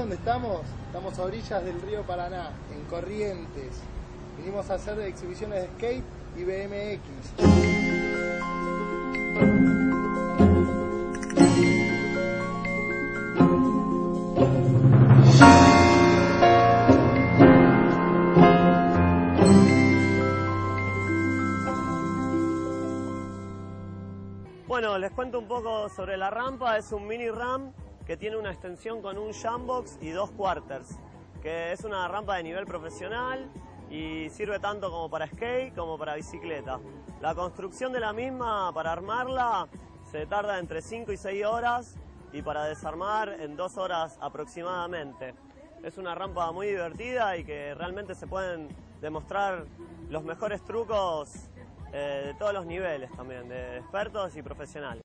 dónde estamos? Estamos a orillas del río Paraná, en Corrientes. Vinimos a hacer exhibiciones de skate y BMX. Bueno, les cuento un poco sobre la rampa. Es un mini ramp que tiene una extensión con un jumpbox y 2 quarters, que es una rampa de nivel profesional y sirve tanto como para skate como para bicicleta. La construcción de la misma, para armarla, se tarda entre 5 y 6 horas y para desarmar en 2 horas aproximadamente. Es una rampa muy divertida y que realmente se pueden demostrar los mejores trucos de todos los niveles también, de expertos y profesionales.